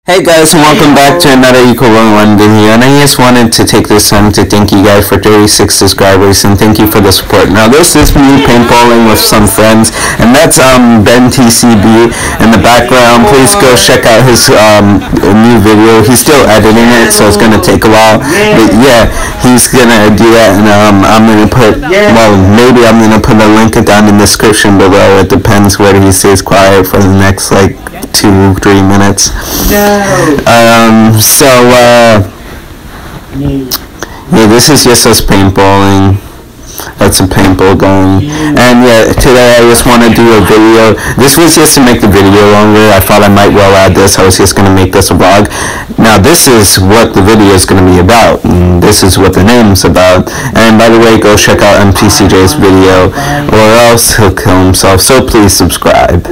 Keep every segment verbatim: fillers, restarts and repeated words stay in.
Hey guys, and welcome back to another Equal One video, and I just wanted to take this time to thank you guys for thirty-six subscribers, and thank you for the support. Now this is me paintballing with some friends, and that's um Ben T C B in the background. Please go check out his um new video. He's still editing it, so it's gonna take a while, but yeah, he's gonna do that, and um I'm gonna put, well, maybe I'm gonna put a link down in the description below. It depends whether he stays quiet for the next like two, three minutes. Um, so, uh, yeah, this is just us paintballing. That's a paintball gun. And yeah, today I just want to do a video. This was just to make the video longer. I thought I might well add this. I was just going to make this a vlog. Now this is what the video is going to be about. And this is what the name's about. And by the way, go check out M P C J's video, or else he'll kill himself. So please subscribe.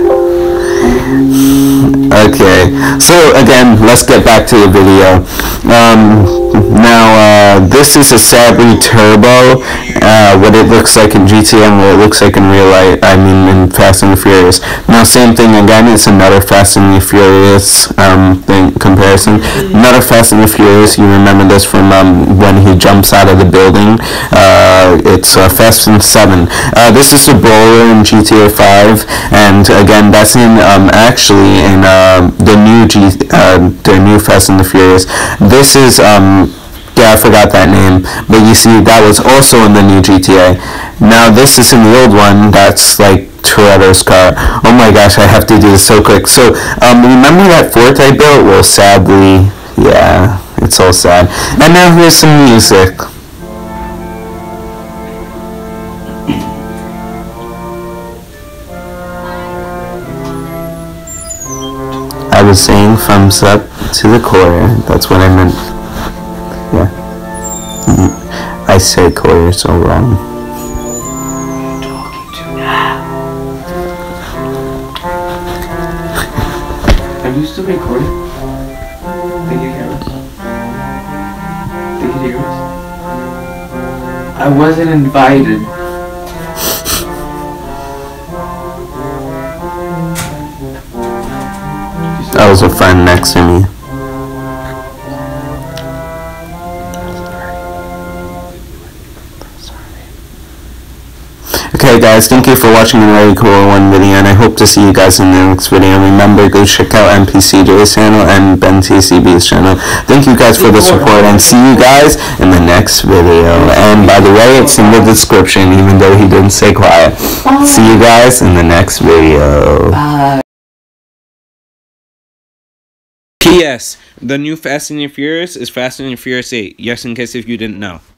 Okay, so again, let's get back to the video. Um, now, uh, this is a Sabri Turbo, uh, what it looks like in G T A and what it looks like in real life, I mean in Fast and the Furious. Now, same thing again, it's another Fast and the Furious um, thing, comparison. Another Fast and the Furious, you remember this from um, when he jumps out of the building. Uh, it's uh, Fast and seven. Uh, this is the bowler in G T A five, and again, that's in, um, actually in uh, the new G, uh, the new Fast and the Furious. This is, um, yeah, I forgot that name, but you see, that was also in the new G T A. Now, this is in the old one, that's like Toretto's car. Oh my gosh, I have to do this so quick. So, um, remember that fort I built? Well, sadly, yeah, it's all sad. And now here's some music. I was saying thumbs up to the core. That's what I meant. Yeah. I say core so wrong. Who are you talking to now? Are you still recording? Think you hear us? Think you hear us? I wasn't invited. That was a friend next to me. Okay guys, thank you for watching another Cool One video, and I hope to see you guys in the next video. Remember, go check out M P C J's channel and Ben T C B's channel. Thank you guys for the support, and see you guys in the next video. And by the way, it's in the description, even though he didn't say quiet. See you guys in the next video. Bye. P S. The new Fast and the Furious is Fast and the Furious eight. Yes, in case if you didn't know.